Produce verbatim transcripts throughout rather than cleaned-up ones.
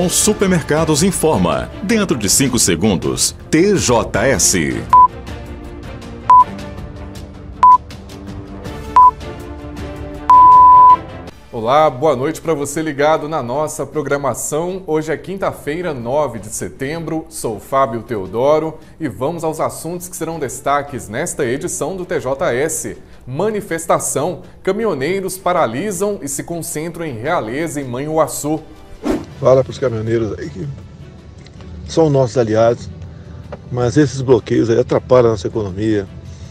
Atenção, Supermercados informa. Dentro de cinco segundos, T J S. Olá, boa noite para você ligado na nossa programação. Hoje é quinta-feira, nove de setembro. Sou Fábio Teodoro e vamos aos assuntos que serão destaques nesta edição do T J S. Manifestação. Caminhoneiros paralisam e se concentram em Realeza e Manhuaçu. Fala para os caminhoneiros aí que são nossos aliados, mas esses bloqueios aí atrapalham a nossa economia.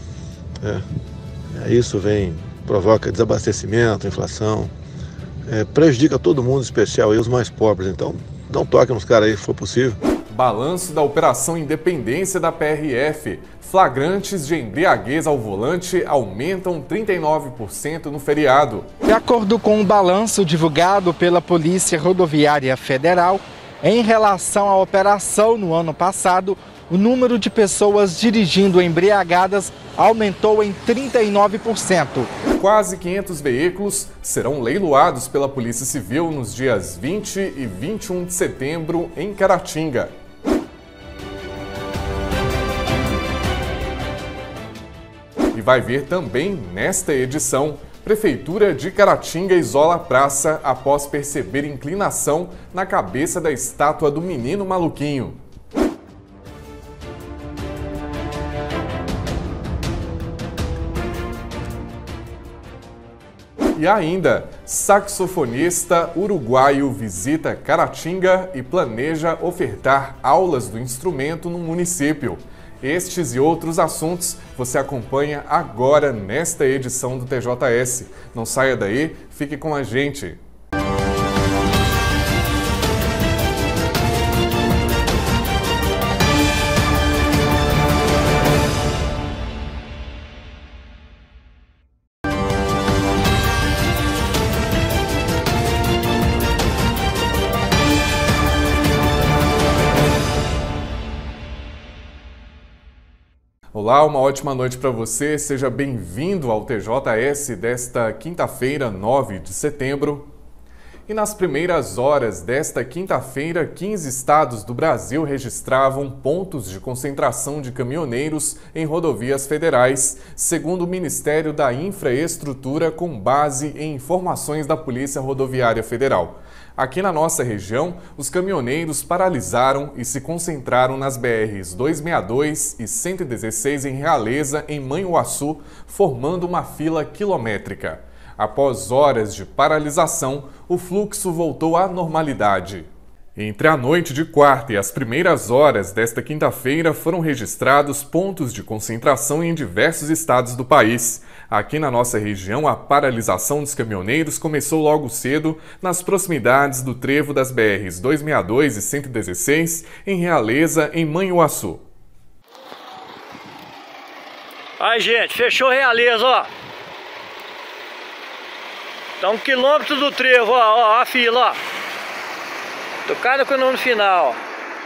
É, isso vem, provoca desabastecimento, inflação. É, prejudica todo mundo, em especial aí os mais pobres. Então, dá um toque nos caras aí, se for possível. Balanço da Operação Independência da P R F. Flagrantes de embriaguez ao volante aumentam trinta e nove por cento no feriado. De acordo com um balanço divulgado pela Polícia Rodoviária Federal, em relação à operação no ano passado, o número de pessoas dirigindo embriagadas aumentou em trinta e nove por cento. Quase quinhentos veículos serão leiloados pela Polícia Civil nos dias vinte e vinte e um de setembro em Caratinga. E vai ver também nesta edição: Prefeitura de Caratinga isola a praça após perceber inclinação na cabeça da estátua do Menino Maluquinho. E ainda, saxofonista uruguaio visita Caratinga e planeja ofertar aulas do instrumento no município. Estes e outros assuntos você acompanha agora nesta edição do T J S. Não saia daí, fique com a gente. Olá, uma ótima noite para você. Seja bem-vindo ao T J S desta quinta-feira, nove de setembro. E nas primeiras horas desta quinta-feira, quinze estados do Brasil registravam pontos de concentração de caminhoneiros em rodovias federais, segundo o Ministério da Infraestrutura, com base em informações da Polícia Rodoviária Federal. Aqui na nossa região, os caminhoneiros paralisaram e se concentraram nas B Rs duzentos e sessenta e dois e cento e dezesseis em Realeza, em Manhuaçu, formando uma fila quilométrica. Após horas de paralisação, o fluxo voltou à normalidade. Entre a noite de quarta e as primeiras horas desta quinta-feira foram registrados pontos de concentração em diversos estados do país. Aqui na nossa região, a paralisação dos caminhoneiros começou logo cedo nas proximidades do trevo das B Rs duzentos e sessenta e dois e cento e dezesseis em Realeza, em Manhuaçu. Aí, gente, fechou Realeza, ó. Tá um quilômetro do trevo, ó, ó, a fila, ó. Tocada com o nome final.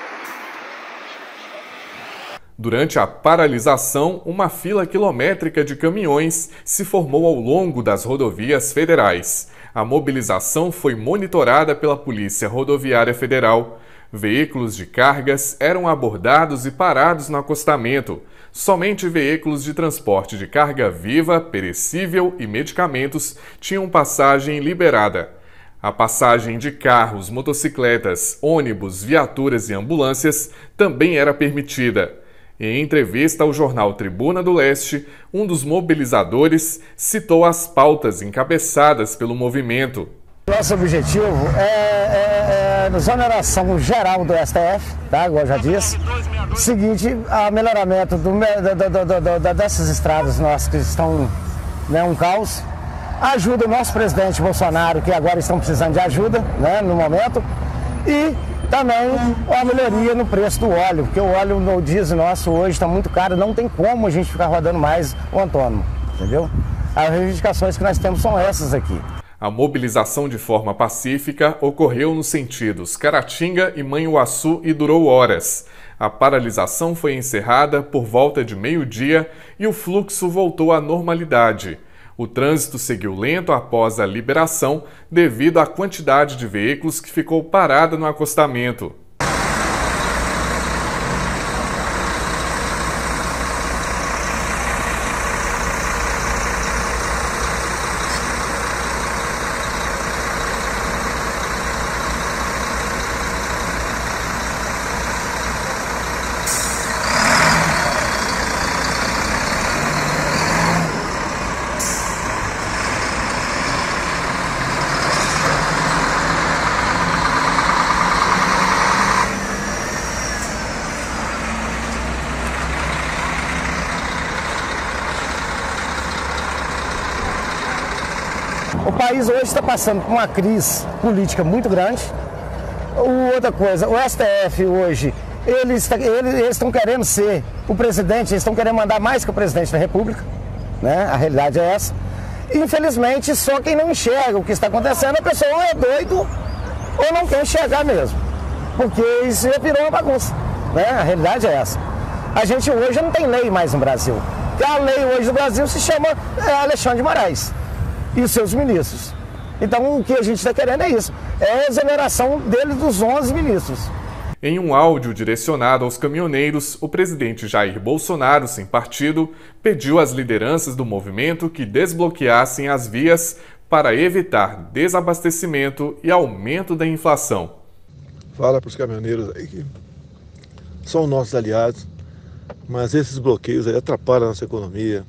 Durante a paralisação, uma fila quilométrica de caminhões se formou ao longo das rodovias federais. A mobilização foi monitorada pela Polícia Rodoviária Federal. Veículos de cargas eram abordados e parados no acostamento. Somente veículos de transporte de carga viva, perecível e medicamentos tinham passagem liberada. A passagem de carros, motocicletas, ônibus, viaturas e ambulâncias também era permitida. Em entrevista ao jornal Tribuna do Leste, um dos mobilizadores citou as pautas encabeçadas pelo movimento. Nosso objetivo é, é, é exoneração geral do S T F, tá? Igual eu já disse. Seguinte, a melhoramento do, do, do, do, dessas estradas nossas que estão, né, um caos. Ajuda o nosso presidente Bolsonaro, que agora estão precisando de ajuda, né, no momento. E também a melhoria no preço do óleo, porque o óleo no diesel nosso hoje está muito caro, não tem como a gente ficar rodando mais o autônomo, entendeu? As reivindicações que nós temos são essas aqui. A mobilização de forma pacífica ocorreu nos sentidos Caratinga e Manhuaçu e durou horas. A paralisação foi encerrada por volta de meio-dia e o fluxo voltou à normalidade. O trânsito seguiu lento após a liberação devido à quantidade de veículos que ficou parada no acostamento. O país hoje está passando por uma crise política muito grande. Outra coisa, o S T F hoje, eles eles estão querendo ser o presidente, eles estão querendo mandar mais que o presidente da República, né? A realidade é essa. Infelizmente, só quem não enxerga o que está acontecendo, a pessoa ou é doido ou não quer enxergar mesmo, porque isso já virou uma bagunça, né? A realidade é essa. A gente hoje não tem lei mais no Brasil. A lei hoje no Brasil se chama Alexandre de Moraes e os seus ministros. Então o que a gente está querendo é isso, é a exoneração dele dos onze ministros. Em um áudio direcionado aos caminhoneiros, o presidente Jair Bolsonaro, sem partido, pediu às lideranças do movimento que desbloqueassem as vias para evitar desabastecimento e aumento da inflação. Fala para os caminhoneiros aí que são nossos aliados, mas esses bloqueios aí atrapalham a nossa economia.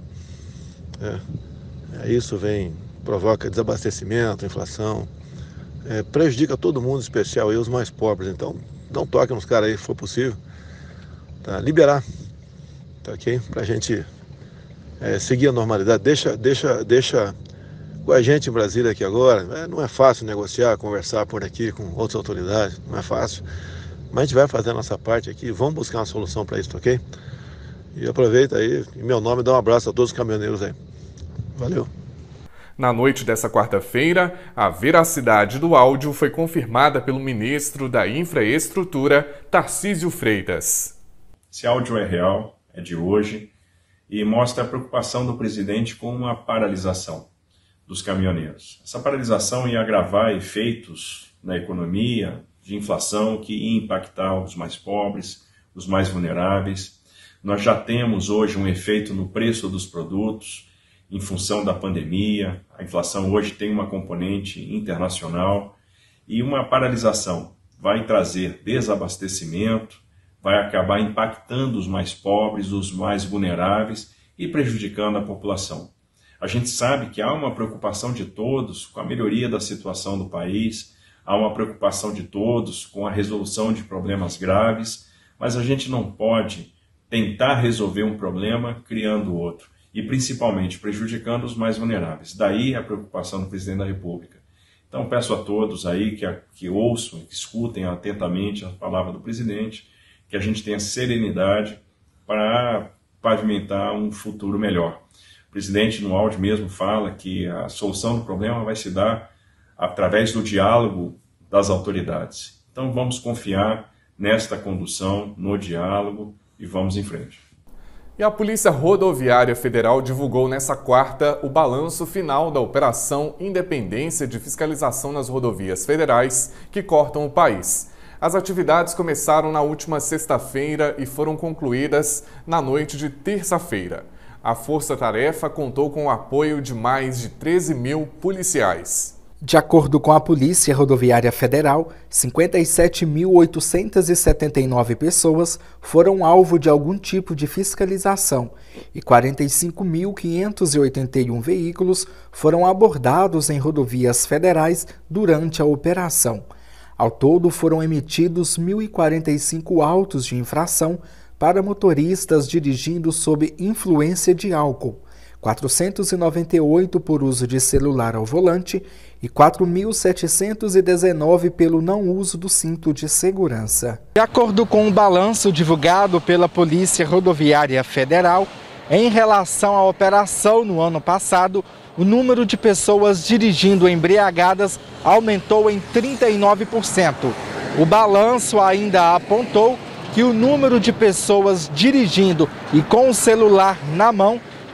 É, é, isso vem... provoca desabastecimento, inflação, é, prejudica todo mundo, em especial aí os mais pobres. Então, dá um toque nos caras aí, se for possível, tá? Liberar, tá, ok? Pra gente é, seguir a normalidade. Deixa, deixa, deixa com a gente em Brasília aqui agora. É, não é fácil negociar, conversar por aqui com outras autoridades, não é fácil. Mas a gente vai fazer a nossa parte aqui, vamos buscar uma solução para isso, tá, ok? E aproveita aí, em meu nome, dá um abraço a todos os caminhoneiros aí. Valeu! Na noite dessa quarta-feira, a veracidade do áudio foi confirmada pelo ministro da Infraestrutura, Tarcísio Freitas. Esse áudio é real, é de hoje, e mostra a preocupação do presidente com uma paralisação dos caminhoneiros. Essa paralisação ia agravar efeitos na economia, de inflação, que ia impactar os mais pobres, os mais vulneráveis. Nós já temos hoje um efeito no preço dos produtos, em função da pandemia. A inflação hoje tem uma componente internacional e uma paralisação vai trazer desabastecimento, vai acabar impactando os mais pobres, os mais vulneráveis e prejudicando a população. A gente sabe que há uma preocupação de todos com a melhoria da situação do país, há uma preocupação de todos com a resolução de problemas graves, mas a gente não pode tentar resolver um problema criando outro, e principalmente prejudicando os mais vulneráveis. Daí a preocupação do presidente da República. Então peço a todos aí que, que ouçam, que escutem atentamente a palavra do presidente, que a gente tenha serenidade para pavimentar um futuro melhor. O presidente no áudio mesmo fala que a solução do problema vai se dar através do diálogo das autoridades. Então vamos confiar nesta condução, no diálogo, e vamos em frente. E a Polícia Rodoviária Federal divulgou nesta quarta o balanço final da Operação Independência de Fiscalização nas Rodovias Federais que cortam o país. As atividades começaram na última sexta-feira e foram concluídas na noite de terça-feira. A Força Tarefa contou com o apoio de mais de treze mil policiais. De acordo com a Polícia Rodoviária Federal, cinquenta e sete mil oitocentas e setenta e nove pessoas foram alvo de algum tipo de fiscalização e quarenta e cinco mil quinhentos e oitenta e um veículos foram abordados em rodovias federais durante a operação. Ao todo, foram emitidos mil e quarenta e cinco autos de infração para motoristas dirigindo sob influência de álcool, quatrocentos e noventa e oito por uso de celular ao volante e quatro mil setecentos e dezenove pelo não uso do cinto de segurança. De acordo com o balanço divulgado pela Polícia Rodoviária Federal, em relação à operação no ano passado, o número de pessoas dirigindo embriagadas aumentou em trinta e nove por cento. O balanço ainda apontou que o número de pessoas dirigindo e com o celular na mão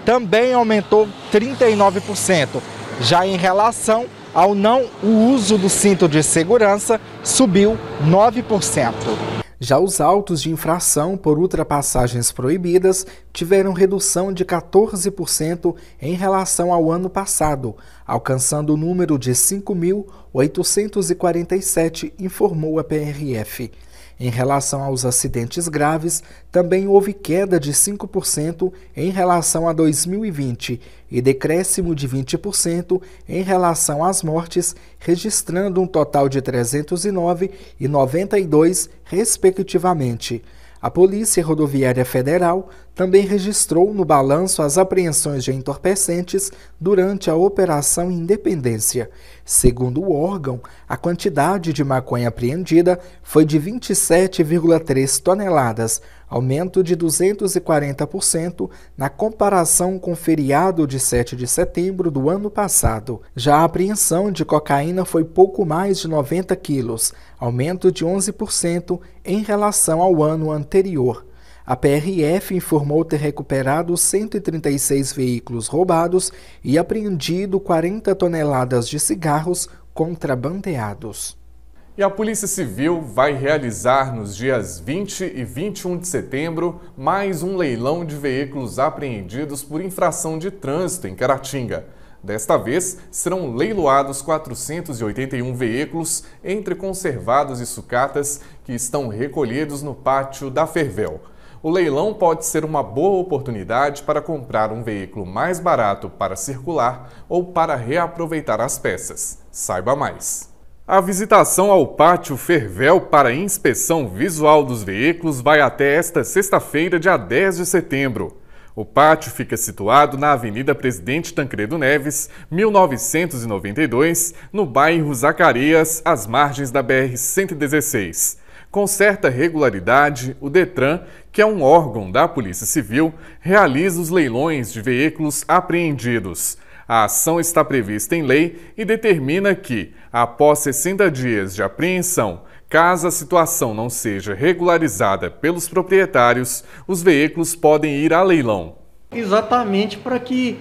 também aumentou trinta e nove por cento. Já em relação ao não o uso do cinto de segurança, subiu nove por cento. Já os autos de infração por ultrapassagens proibidas tiveram redução de quatorze por cento em relação ao ano passado, alcançando o número de cinco mil oitocentos e quarenta e sete, informou a P R F. Em relação aos acidentes graves, também houve queda de cinco por cento em relação a dois mil e vinte e decréscimo de vinte por cento em relação às mortes, registrando um total de trezentos e nove e noventa e dois, respectivamente. A Polícia Rodoviária Federal também registrou no balanço as apreensões de entorpecentes durante a Operação Independência. Segundo o órgão, a quantidade de maconha apreendida foi de vinte e sete vírgula três toneladas, aumento de duzentos e quarenta por cento na comparação com o feriado de sete de setembro do ano passado. Já a apreensão de cocaína foi pouco mais de noventa quilos, aumento de onze por cento em relação ao ano anterior. A P R F informou ter recuperado cento e trinta e seis veículos roubados e apreendido quarenta toneladas de cigarros contrabandeados. E a Polícia Civil vai realizar nos dias vinte e vinte e um de setembro mais um leilão de veículos apreendidos por infração de trânsito em Caratinga. Desta vez, serão leiloados quatrocentos e oitenta e um veículos entre conservados e sucatas que estão recolhidos no pátio da Fervel. O leilão pode ser uma boa oportunidade para comprar um veículo mais barato para circular ou para reaproveitar as peças. Saiba mais. A visitação ao pátio Fervel para inspeção visual dos veículos vai até esta sexta-feira, dia dez de setembro. O pátio fica situado na Avenida Presidente Tancredo Neves, mil novecentos e noventa e dois, no bairro Zacarias, às margens da B R cento e dezesseis. Com certa regularidade, o Detran, que é um órgão da Polícia Civil, realiza os leilões de veículos apreendidos. A ação está prevista em lei e determina que, após sessenta dias de apreensão, caso a situação não seja regularizada pelos proprietários, os veículos podem ir a leilão. Exatamente para que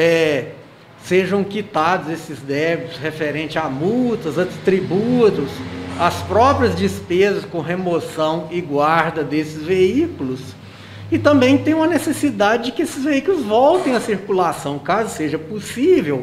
é, sejam quitados esses débitos referentes a multas, a tributos, as próprias despesas com remoção e guarda desses veículos. E também tem uma necessidade de que esses veículos voltem à circulação, caso seja possível,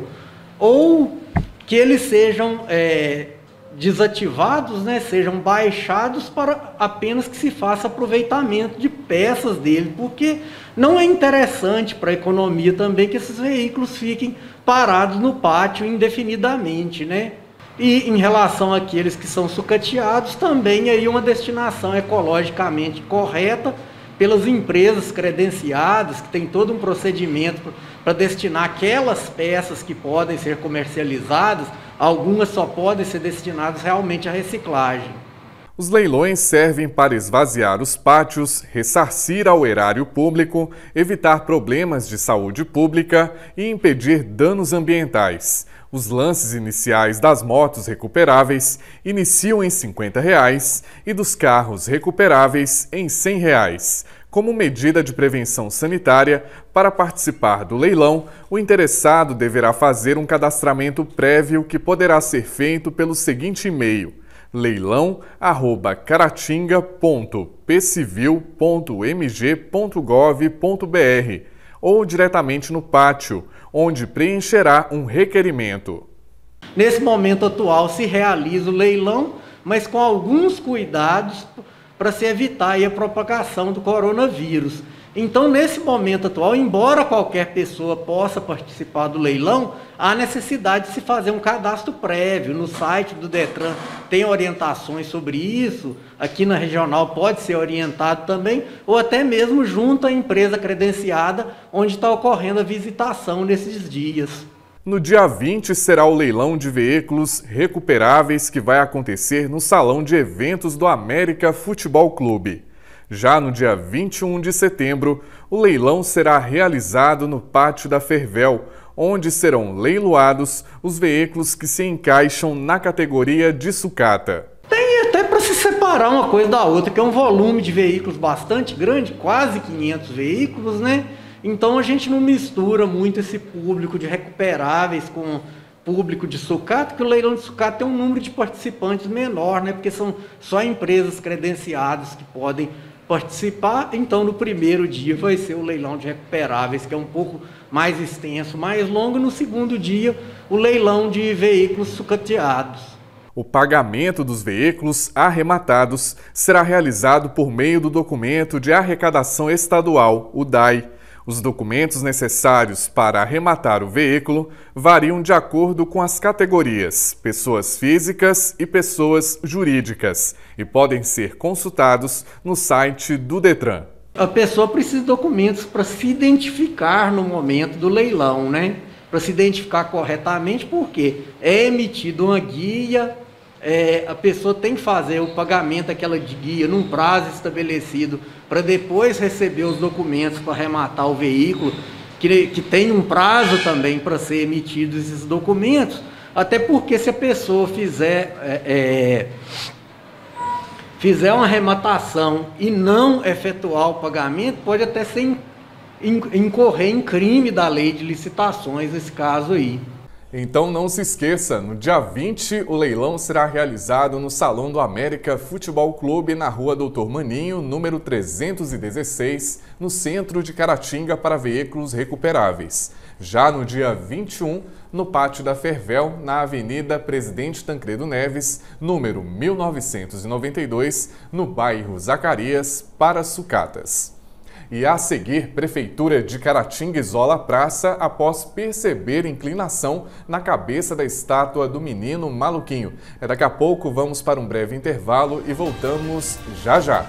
ou que eles sejam é, desativados, né, sejam baixados para apenas que se faça aproveitamento de peças dele, porque não é interessante para a economia também que esses veículos fiquem parados no pátio indefinidamente, né? E em relação àqueles que são sucateados, também aí uma destinação ecologicamente correta pelas empresas credenciadas, que tem todo um procedimento para destinar aquelas peças que podem ser comercializadas, algumas só podem ser destinadas realmente à reciclagem. Os leilões servem para esvaziar os pátios, ressarcir ao erário público, evitar problemas de saúde pública e impedir danos ambientais. Os lances iniciais das motos recuperáveis iniciam em cinquenta reais e dos carros recuperáveis em cem reais. Como medida de prevenção sanitária, para participar do leilão, o interessado deverá fazer um cadastramento prévio que poderá ser feito pelo seguinte e-mail: leilão arroba caratinga ponto p civil ponto m g ponto gov ponto b r ou diretamente no pátio, onde preencherá um requerimento. Nesse momento atual se realiza o leilão, mas com alguns cuidados para se evitar aí a propagação do coronavírus. Então, nesse momento atual, embora qualquer pessoa possa participar do leilão, há necessidade de se fazer um cadastro prévio. No site do Detran tem orientações sobre isso, aqui na regional pode ser orientado também, ou até mesmo junto à empresa credenciada onde está ocorrendo a visitação nesses dias. No dia vinte será o leilão de veículos recuperáveis que vai acontecer no Salão de Eventos do América Futebol Clube. Já no dia vinte e um de setembro, o leilão será realizado no pátio da Fervel, onde serão leiloados os veículos que se encaixam na categoria de sucata. Tem até para se separar uma coisa da outra, que é um volume de veículos bastante grande, quase quinhentos veículos, né? Então a gente não mistura muito esse público de recuperáveis com público de sucata, porque o leilão de sucata tem um número de participantes menor, né? Porque são só empresas credenciadas que podem participar. Então no primeiro dia vai ser o leilão de recuperáveis, que é um pouco mais extenso, mais longo. No segundo dia, o leilão de veículos sucateados. O pagamento dos veículos arrematados será realizado por meio do documento de arrecadação estadual, o D A I. Os documentos necessários para arrematar o veículo variam de acordo com as categorias, pessoas físicas e pessoas jurídicas, e podem ser consultados no site do Detran. A pessoa precisa de documentos para se identificar no momento do leilão, né? Para se identificar corretamente, porque é emitida uma guia. É, a pessoa tem que fazer o pagamento daquela guia num prazo estabelecido para depois receber os documentos para arrematar o veículo, que, que tem um prazo também para ser emitidos esses documentos, até porque se a pessoa fizer, é, é, fizer uma arrematação e não efetuar o pagamento, pode até ser in, in, incorrer em crime da lei de licitações nesse caso aí. Então não se esqueça, no dia vinte o leilão será realizado no Salão do América Futebol Clube, na rua Doutor Maninho, número trezentos e dezesseis, no centro de Caratinga, para veículos recuperáveis. Já no dia vinte e um, no Pátio da Fervel, na Avenida Presidente Tancredo Neves, número mil novecentos e noventa e dois, no bairro Zacarias, para sucatas. E a seguir, Prefeitura de Caratinga isola a praça após perceber inclinação na cabeça da estátua do menino maluquinho. Daqui a pouco vamos para um breve intervalo e voltamos já já.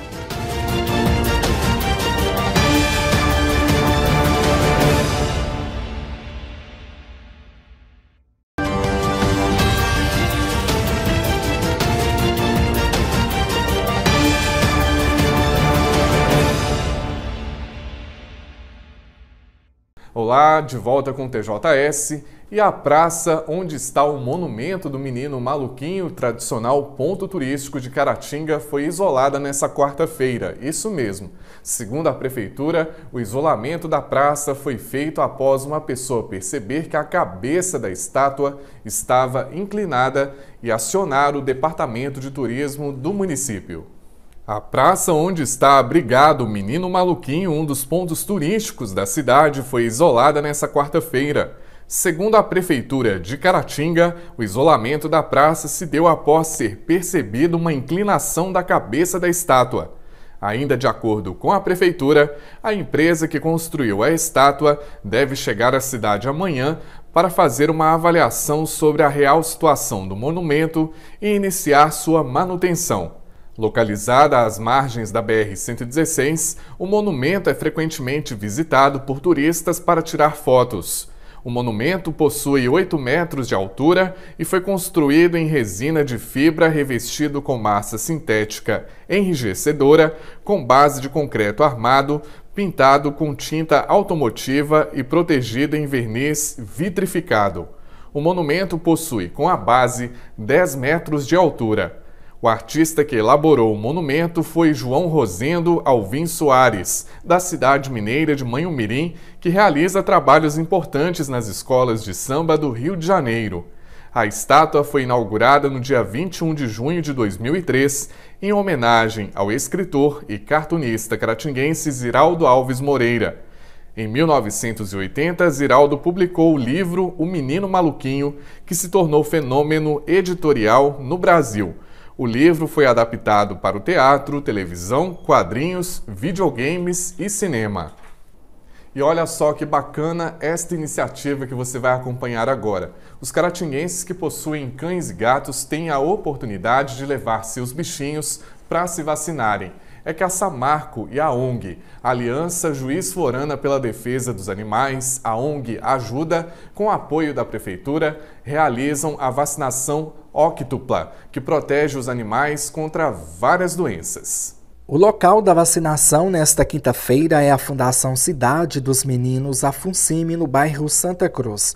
Olá, de volta com o T J S, e a praça onde está o monumento do menino maluquinho, tradicional ponto turístico de Caratinga, foi isolada nessa quarta-feira. Isso mesmo. Segundo a Prefeitura, o isolamento da praça foi feito após uma pessoa perceber que a cabeça da estátua estava inclinada e acionar o Departamento de Turismo do município. A praça onde está abrigado o menino maluquinho, um dos pontos turísticos da cidade, foi isolada nessa quarta-feira. Segundo a Prefeitura de Caratinga, o isolamento da praça se deu após ser percebido uma inclinação da cabeça da estátua. Ainda de acordo com a Prefeitura, a empresa que construiu a estátua deve chegar à cidade amanhã para fazer uma avaliação sobre a real situação do monumento e iniciar sua manutenção. Localizada às margens da B R cento e dezesseis, o monumento é frequentemente visitado por turistas para tirar fotos. O monumento possui oito metros de altura e foi construído em resina de fibra revestido com massa sintética enrijecedora, com base de concreto armado, pintado com tinta automotiva e protegido em verniz vitrificado. O monumento possui, com a base, dez metros de altura. O artista que elaborou o monumento foi João Rosendo Alvim Soares, da cidade mineira de Manhumirim, que realiza trabalhos importantes nas escolas de samba do Rio de Janeiro. A estátua foi inaugurada no dia vinte e um de junho de dois mil e três, em homenagem ao escritor e cartunista caratinguense Ziraldo Alves Moreira. Em mil novecentos e oitenta, Ziraldo publicou o livro O Menino Maluquinho, que se tornou fenômeno editorial no Brasil. O livro foi adaptado para o teatro, televisão, quadrinhos, videogames e cinema. E olha só que bacana esta iniciativa que você vai acompanhar agora. Os caratinguenses que possuem cães e gatos têm a oportunidade de levar seus bichinhos para se vacinarem. É que a Samarco e a ONG, Aliança Juiz Florana pela Defesa dos Animais, a ONG Ajuda, com o apoio da Prefeitura, realizam a vacinação óctupla, que protege os animais contra várias doenças. O local da vacinação nesta quinta-feira é a Fundação Cidade dos Meninos, a FUNCIME, no bairro Santa Cruz.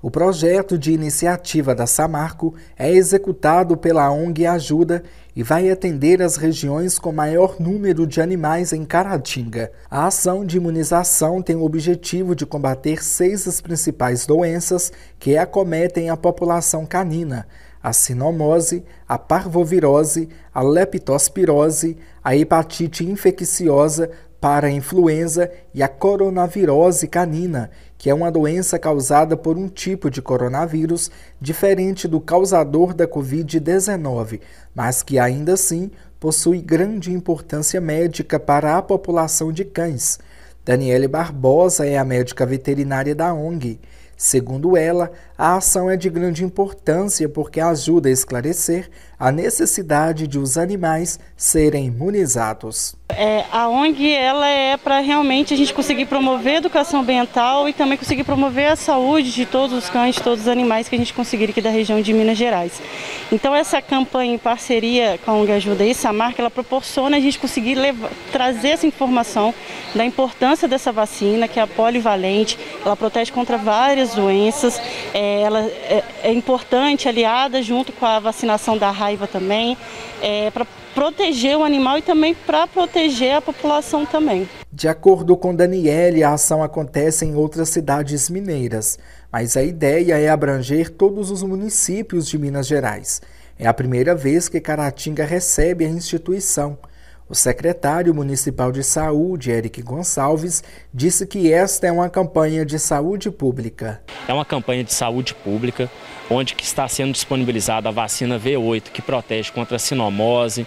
O projeto de iniciativa da Samarco é executado pela O N G Ajuda e vai atender as regiões com maior número de animais em Caratinga. A ação de imunização tem o objetivo de combater seis das principais doenças que acometem a população canina: a sinomose, a parvovirose, a leptospirose, a hepatite infecciosa, parainfluenza e a coronavirose canina, que é uma doença causada por um tipo de coronavírus diferente do causador da covid dezenove, mas que ainda assim possui grande importância médica para a população de cães. Daniele Barbosa é a médica veterinária da O N G. Segundo ela, a ação é de grande importância porque ajuda a esclarecer a necessidade de os animais serem imunizados. É, a O N G ela é para realmente a gente conseguir promover a educação ambiental e também conseguir promover a saúde de todos os cães, de todos os animais que a gente conseguir aqui da região de Minas Gerais. Então essa campanha em parceria com a O N G Ajuda e Samarco, ela proporciona a gente conseguir levar, trazer essa informação da importância dessa vacina, que é a polivalente, ela protege contra várias doenças, é, ela é, é importante, aliada junto com a vacinação da raiva também, é, para proteger o animal e também para proteger a população também. De acordo com Daniele, a ação acontece em outras cidades mineiras, mas a ideia é abranger todos os municípios de Minas Gerais. É a primeira vez que Caratinga recebe a instituição. O secretário municipal de saúde, Eric Gonçalves, disse que esta é uma campanha de saúde pública. É uma campanha de saúde pública, onde que está sendo disponibilizada a vacina V oito, que protege contra a sinomose,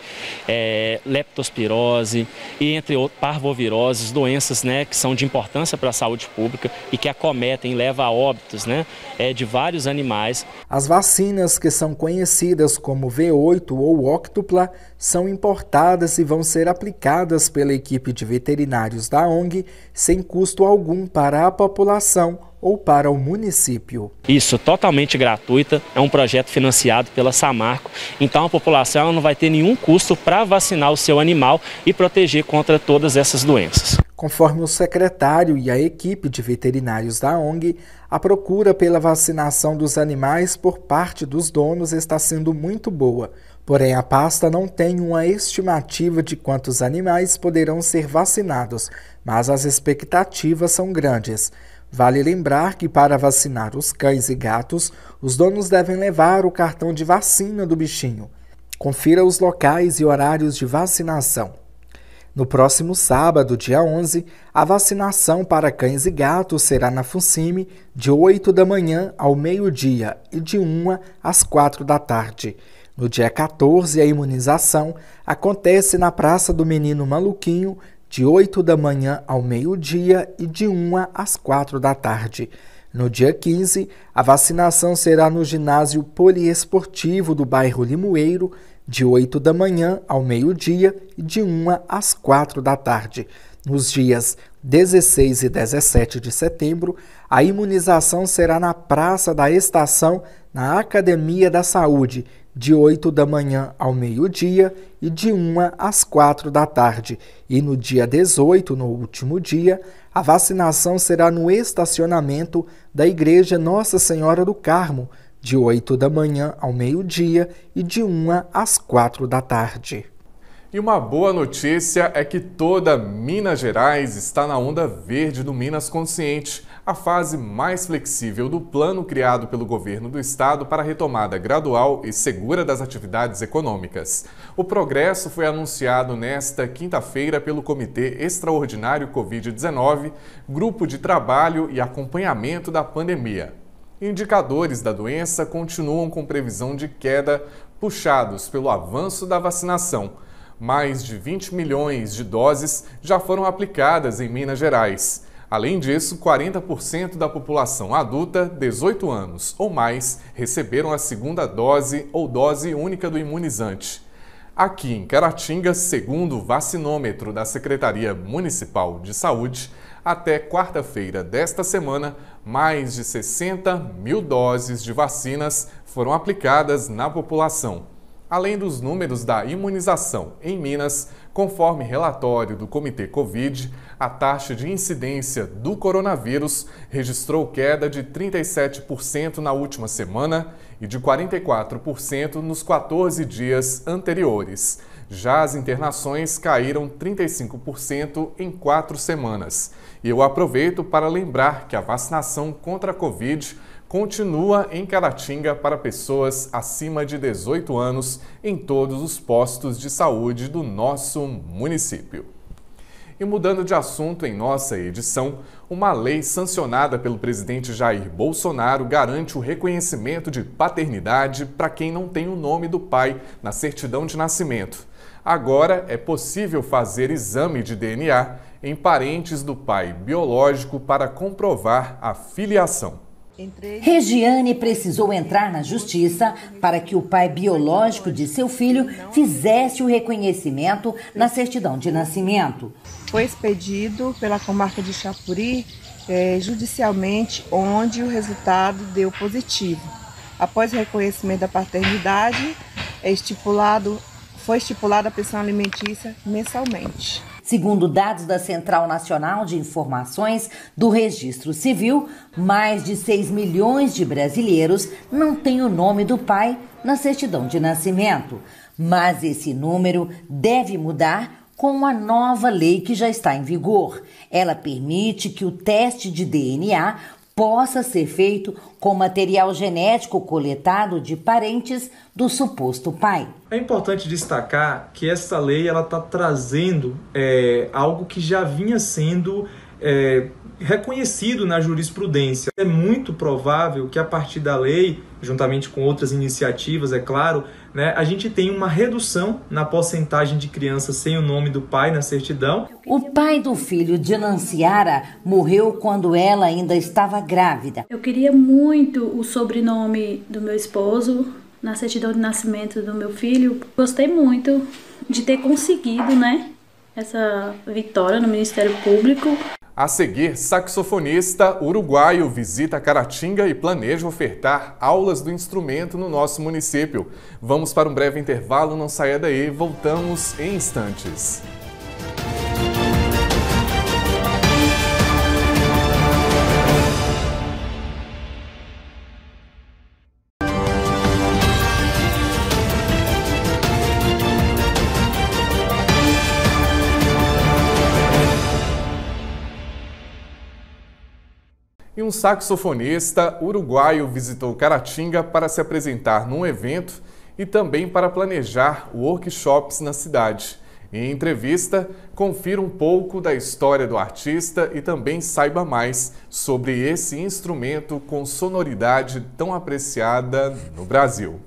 é, leptospirose e entre outros parvoviroses, doenças, né, que são de importância para a saúde pública e que acometem e levam a óbitos, né, é, de vários animais. As vacinas, que são conhecidas como V oito ou óctupla, são importadas e vão ser aplicadas pela equipe de veterinários da O N G sem custo algum para a população ou para o município. Isso, totalmente gratuita, é um projeto financiado pela Samarco, então a população não vai ter nenhum custo para vacinar o seu animal e proteger contra todas essas doenças. Conforme o secretário e a equipe de veterinários da O N G, a procura pela vacinação dos animais por parte dos donos está sendo muito boa. Porém, a pasta não tem uma estimativa de quantos animais poderão ser vacinados, mas as expectativas são grandes. Vale lembrar que para vacinar os cães e gatos, os donos devem levar o cartão de vacina do bichinho. Confira os locais e horários de vacinação. No próximo sábado, dia onze, a vacinação para cães e gatos será na Funcime, de oito da manhã ao meio-dia e de uma às quatro da tarde. No dia quatorze, a imunização acontece na Praça do Menino Maluquinho, de oito da manhã ao meio-dia e de uma às quatro da tarde. No dia quinze, a vacinação será no ginásio poliesportivo do bairro Limoeiro, de oito da manhã ao meio-dia e de uma às quatro da tarde. Nos dias dezesseis e dezessete de setembro, a imunização será na Praça da Estação, na Academia da Saúde, de oito da manhã ao meio-dia e de uma às quatro da tarde. E no dia dezoito, no último dia, a vacinação será no estacionamento da Igreja Nossa Senhora do Carmo, de oito da manhã ao meio-dia e de uma às quatro da tarde. E uma boa notícia é que toda Minas Gerais está na onda verde do Minas Consciente, a fase mais flexível do plano criado pelo governo do estado para a retomada gradual e segura das atividades econômicas. O progresso foi anunciado nesta quinta-feira pelo Comitê Extraordinário covid dezenove, Grupo de Trabalho e Acompanhamento da Pandemia. Indicadores da doença continuam com previsão de queda, puxados pelo avanço da vacinação. Mais de vinte milhões de doses já foram aplicadas em Minas Gerais. Além disso, quarenta por cento da população adulta, dezoito anos ou mais, receberam a segunda dose ou dose única do imunizante. Aqui em Caratinga, segundo o vacinômetro da Secretaria Municipal de Saúde, até quarta-feira desta semana, mais de sessenta mil doses de vacinas foram aplicadas na população. Além dos números da imunização em Minas, Conforme relatório do Comitê Covid, a taxa de incidência do coronavírus registrou queda de trinta e sete por cento na última semana e de quarenta e quatro por cento nos quatorze dias anteriores. Já as internações caíram trinta e cinco por cento em quatro semanas. E eu aproveito para lembrar que a vacinação contra a Covid continua em Caratinga para pessoas acima de dezoito anos em todos os postos de saúde do nosso município. E mudando de assunto em nossa edição, uma lei sancionada pelo presidente Jair Bolsonaro garante o reconhecimento de paternidade para quem não tem o nome do pai na certidão de nascimento. Agora é possível fazer exame de D N A em parentes do pai biológico para comprovar a filiação. Regiane precisou entrar na justiça para que o pai biológico de seu filho fizesse o reconhecimento na certidão de nascimento. Foi expedido pela comarca de Chapuri é, judicialmente, onde o resultado deu positivo. Após o reconhecimento da paternidade, é estipulado, foi estipulada a pensão alimentícia mensalmente. Segundo dados da Central Nacional de Informações do Registro Civil, mais de seis milhões de brasileiros não têm o nome do pai na certidão de nascimento. Mas esse número deve mudar com a nova lei que já está em vigor. Ela permite que o teste de D N A possa ser feito com material genético coletado de parentes do suposto pai. É importante destacar que essa lei ela está trazendo é, algo que já vinha sendo é, reconhecido na jurisprudência. É muito provável que a partir da lei, juntamente com outras iniciativas, é claro, né, a gente tem uma redução na porcentagem de crianças sem o nome do pai na certidão. O pai do filho de Nanciara morreu quando ela ainda estava grávida. Eu queria muito o sobrenome do meu esposo na certidão de nascimento do meu filho. Gostei muito de ter conseguido, né, essa vitória no Ministério Público. A seguir, saxofonista uruguaio visita Caratinga e planeja ofertar aulas do instrumento no nosso município. Vamos para um breve intervalo, não saia daí, voltamos em instantes. E um saxofonista uruguaio visitou Caratinga para se apresentar num evento e também para planejar workshops na cidade. Em entrevista, confira um pouco da história do artista e também saiba mais sobre esse instrumento com sonoridade tão apreciada no Brasil.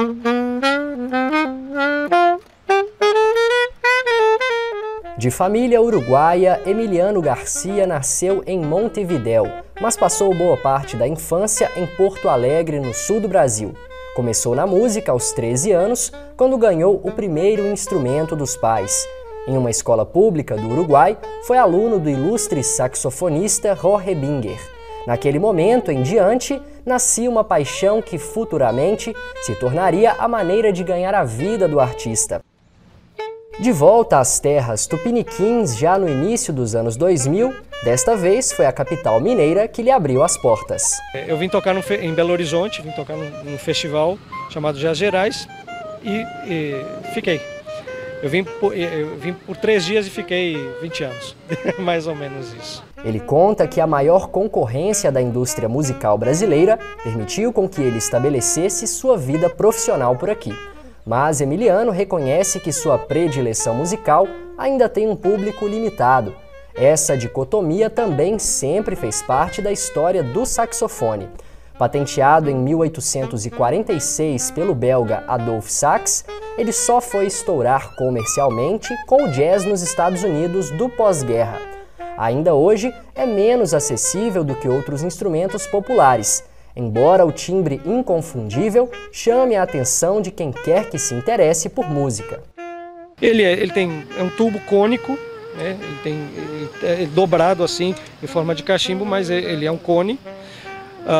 De família uruguaia, Emiliano Garcia nasceu em Montevidéu, mas passou boa parte da infância em Porto Alegre, no sul do Brasil. Começou na música aos treze anos, quando ganhou o primeiro instrumento dos pais. Em uma escola pública do Uruguai, foi aluno do ilustre saxofonista Jorge Binger. Naquele momento em diante, nascia uma paixão que futuramente se tornaria a maneira de ganhar a vida do artista. De volta às terras tupiniquins já no início dos anos dois mil, desta vez foi a capital mineira que lhe abriu as portas. Eu vim tocar no, em Belo Horizonte, vim tocar num, num festival chamado Jazz Gerais e, e fiquei. Eu vim, por, eu vim por três dias e fiquei vinte anos, mais ou menos isso. Ele conta que a maior concorrência da indústria musical brasileira permitiu com que ele estabelecesse sua vida profissional por aqui. Mas Emiliano reconhece que sua predileção musical ainda tem um público limitado. Essa dicotomia também sempre fez parte da história do saxofone. Patenteado em mil oitocentos e quarenta e seis pelo belga Adolphe Sax, ele só foi estourar comercialmente com o jazz nos Estados Unidos do pós-guerra. Ainda hoje é menos acessível do que outros instrumentos populares, embora o timbre inconfundível chame a atenção de quem quer que se interesse por música. Ele, é, ele tem é um tubo cônico, né? Ele tem ele é dobrado assim em forma de cachimbo, mas ele é um cone. Uh,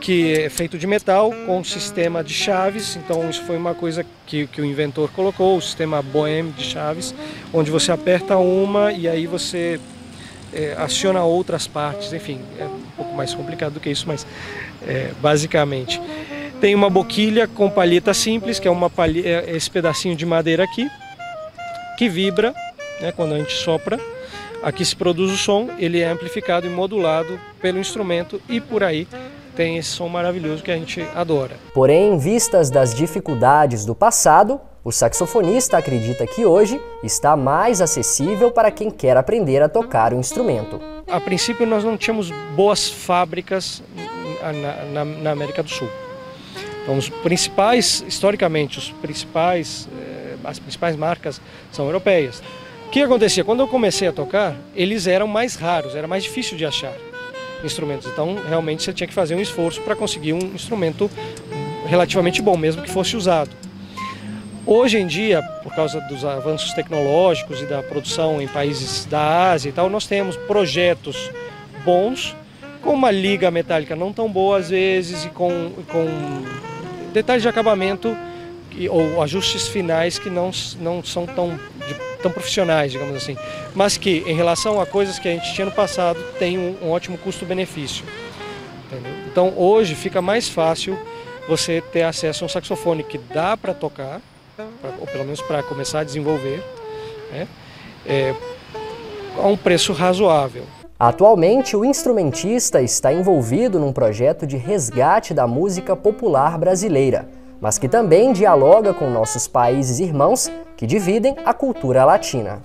que é feito de metal com um sistema de chaves. Então isso foi uma coisa que, que o inventor colocou, o sistema Boehm de chaves, onde você aperta uma e aí você é, aciona outras partes. Enfim, é um pouco mais complicado do que isso, mas é, basicamente. Tem uma boquilha com palheta simples, que é, uma palhe... é esse pedacinho de madeira aqui, que vibra, né, quando a gente sopra. Aqui se produz o som, ele é amplificado e modulado pelo instrumento e por aí tem esse som maravilhoso que a gente adora. Porém, vistas das dificuldades do passado, o saxofonista acredita que hoje está mais acessível para quem quer aprender a tocar o instrumento. A princípio nós não tínhamos boas fábricas na, na, na América do Sul. Então os principais, historicamente, os principais, as principais marcas são europeias. O que acontecia? Quando eu comecei a tocar, eles eram mais raros, era mais difícil de achar instrumentos. Então, realmente, você tinha que fazer um esforço para conseguir um instrumento relativamente bom, mesmo que fosse usado. Hoje em dia, por causa dos avanços tecnológicos e da produção em países da Ásia e tal, nós temos projetos bons, com uma liga metálica não tão boa às vezes e com, com detalhes de acabamento ou ajustes finais que não, não são tão, de, tão profissionais, digamos assim, mas que em relação a coisas que a gente tinha no passado tem um, um ótimo custo-benefício. Então hoje fica mais fácil você ter acesso a um saxofone que dá para tocar, pra, ou pelo menos para começar a desenvolver, né, é, a um preço razoável. Atualmente, o instrumentista está envolvido num projeto de resgate da música popular brasileira, mas que também dialoga com nossos países irmãos que dividem a cultura latina.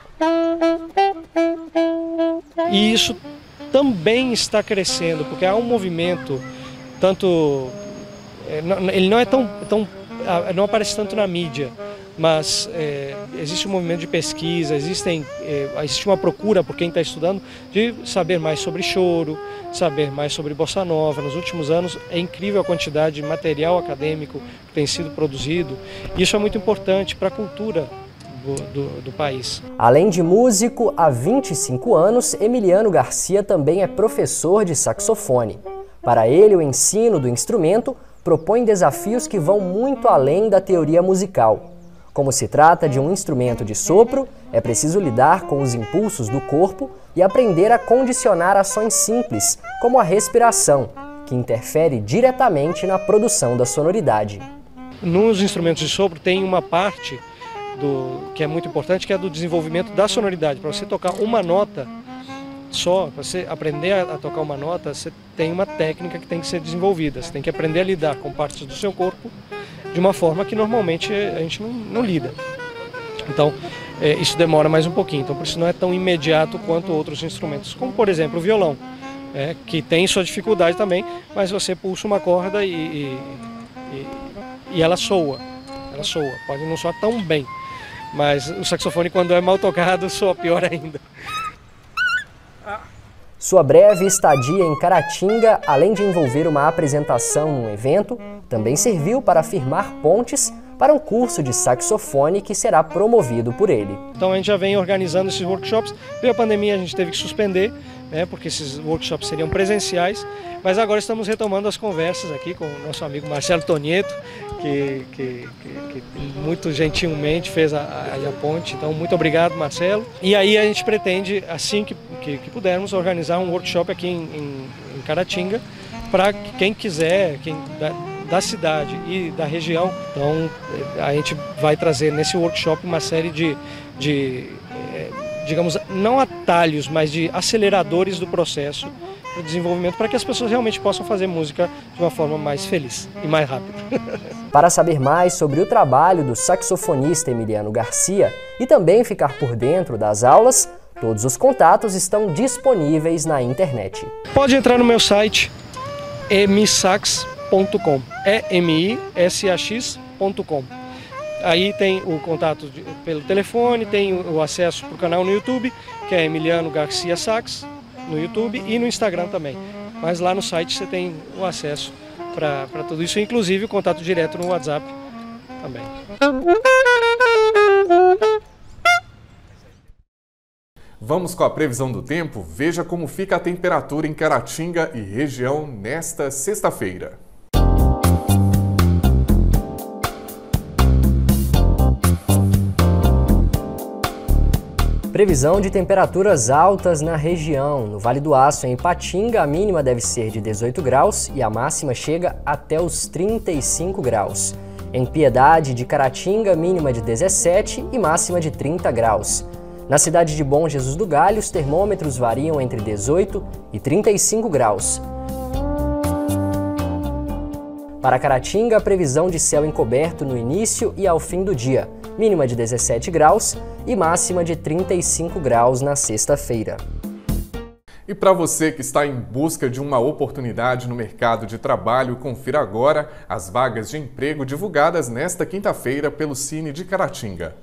E isso também está crescendo, porque há um movimento, tanto ele não é tão, tão não aparece tanto na mídia, mas é, existe um movimento de pesquisa, existem, é, existe uma procura por quem está estudando de saber mais sobre choro, saber mais sobre bossa nova. Nos últimos anos é incrível a quantidade de material acadêmico que tem sido produzido, e isso é muito importante para a cultura do, do, do país. Além de músico, há vinte e cinco anos, Emiliano Garcia também é professor de saxofone. Para ele, o ensino do instrumento propõe desafios que vão muito além da teoria musical. Como se trata de um instrumento de sopro, é preciso lidar com os impulsos do corpo e aprender a condicionar ações simples, como a respiração, que interfere diretamente na produção da sonoridade. Nos instrumentos de sopro tem uma parte do, que é muito importante, que é do desenvolvimento da sonoridade. Para você tocar uma nota só, para você aprender a, a tocar uma nota, você tem uma técnica que tem que ser desenvolvida. Você tem que aprender a lidar com partes do seu corpo de uma forma que normalmente a gente não, não lida. Então, é, isso demora mais um pouquinho. Então, por isso não é tão imediato quanto outros instrumentos, como por exemplo o violão, é, que tem sua dificuldade também, mas você pulsa uma corda e, e, e, e ela soa. Ela soa. Pode não soar tão bem, mas o saxofone, quando é mal tocado, soa pior ainda. Sua breve estadia em Caratinga, além de envolver uma apresentação num evento, também serviu para firmar pontes para um curso de saxofone que será promovido por ele. Então a gente já vem organizando esses workshops. Veio a pandemia, a gente teve que suspender, né, porque esses workshops seriam presenciais, mas agora estamos retomando as conversas aqui com o nosso amigo Marcelo Tonieto, que, que, que, que muito gentilmente fez a, a, a ponte. Então, muito obrigado, Marcelo. E aí a gente pretende, assim que, que, que pudermos, organizar um workshop aqui em, em, em Caratinga, para quem quiser, quem da, da cidade e da região. Então, a gente vai trazer nesse workshop uma série de, de digamos, não atalhos, mas de aceleradores do processo de desenvolvimento, para que as pessoas realmente possam fazer música de uma forma mais feliz e mais rápida. Para saber mais sobre o trabalho do saxofonista Emiliano Garcia e também ficar por dentro das aulas, todos os contatos estão disponíveis na internet. Pode entrar no meu site emisax ponto com, E M I S A X ponto com. Aí tem o contato de, pelo telefone, tem o, o acesso para o canal no YouTube, que é Emiliano Garcia Sax, no YouTube e no Instagram também. Mas lá no site você tem o acesso para tudo isso, inclusive o contato direto no WhatsApp também. Vamos com a previsão do tempo? Veja como fica a temperatura em Caratinga e região nesta sexta-feira. Previsão de temperaturas altas na região. No Vale do Aço, em Ipatinga, a mínima deve ser de dezoito graus e a máxima chega até os trinta e cinco graus. Em Piedade de Caratinga, mínima de dezessete e máxima de trinta graus. Na cidade de Bom Jesus do Galho, os termômetros variam entre dezoito e trinta e cinco graus. Para Caratinga, a previsão de céu encoberto no início e ao fim do dia, mínima de dezessete graus e máxima de trinta e cinco graus na sexta-feira. E para você que está em busca de uma oportunidade no mercado de trabalho, confira agora as vagas de emprego divulgadas nesta quinta-feira pelo Cine de Caratinga.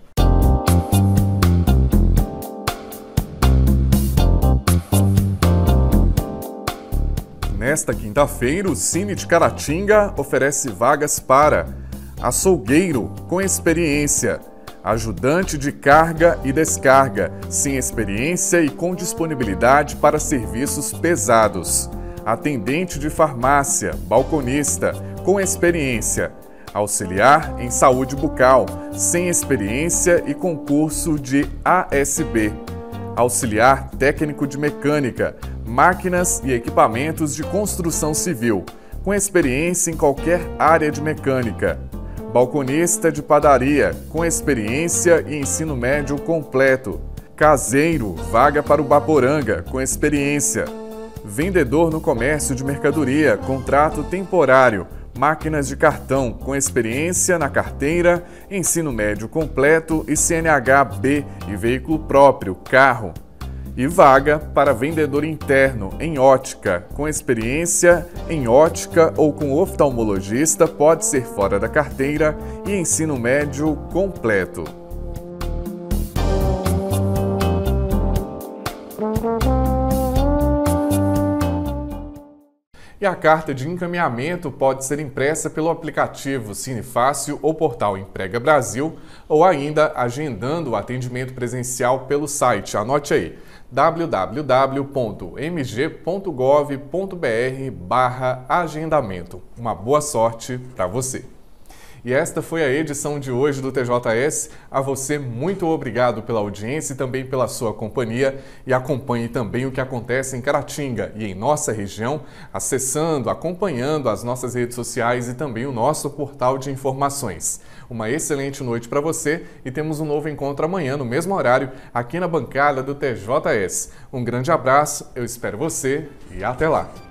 Nesta quinta-feira, o Cine de Caratinga oferece vagas para açougueiro com experiência, ajudante de carga e descarga, sem experiência e com disponibilidade para serviços pesados, atendente de farmácia, balconista, com experiência, auxiliar em saúde bucal, sem experiência e concurso de A S B, auxiliar técnico de mecânica, máquinas e equipamentos de construção civil, com experiência em qualquer área de mecânica, balconista de padaria, com experiência e ensino médio completo, caseiro, vaga para o Baporanga, com experiência, vendedor no comércio de mercadoria, contrato temporário, máquinas de cartão, com experiência na carteira, ensino médio completo e C N H B e veículo próprio, carro. E vaga para vendedor interno em ótica, com experiência em ótica ou com oftalmologista, pode ser fora da carteira e ensino médio completo. E a carta de encaminhamento pode ser impressa pelo aplicativo Cine Fácil ou portal Emprega Brasil, ou ainda agendando o atendimento presencial pelo site. Anote aí, w w w ponto m g ponto gov ponto b r barra agendamento. Uma boa sorte para você! E esta foi a edição de hoje do T J S. A você, muito obrigado pela audiência e também pela sua companhia. E acompanhe também o que acontece em Caratinga e em nossa região, acessando, acompanhando as nossas redes sociais e também o nosso portal de informações. Uma excelente noite para você e temos um novo encontro amanhã, no mesmo horário, aqui na bancada do T J S. Um grande abraço, eu espero você e até lá!